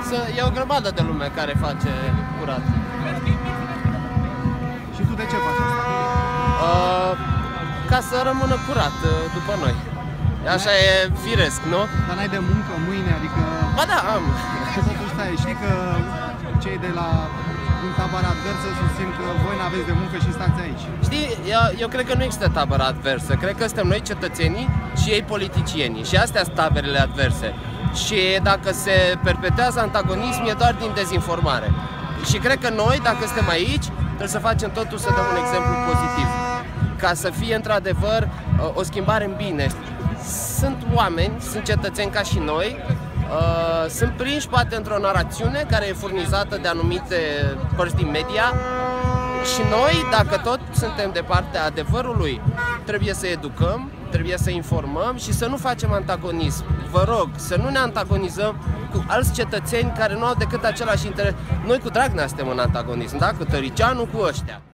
e o grămadă de lume care face curat. Și tu de ce faci asta? Ca să rămână curat după noi. Așa e firesc, nu? Dar n-ai de muncă mâine, adică... Ba da, am. Și totuși stai, știi că cei de la din tabăra adversă susțin că voi n-aveți de muncă și stați aici. Știi, eu cred că nu există tabără adversă. Cred că suntem noi cetățenii și ei politicienii. Și astea sunt taberele adverse. Și dacă se perpetuează antagonism, e doar din dezinformare. Și cred că noi, dacă suntem aici, trebuie să facem totul să dăm un exemplu pozitiv. Ca să fie într-adevăr o schimbare în bine. Sunt oameni, sunt cetățeni ca și noi, sunt prinși poate într-o narațiune care e furnizată de anumite părți din media și noi, dacă tot suntem de partea adevărului, trebuie să educăm, trebuie să informăm și să nu facem antagonism. Vă rog, să nu ne antagonizăm cu alți cetățeni care nu au decât același interes. Noi cu Dragnea suntem în antagonism, da? Cu Tăricianu, cu ăștia.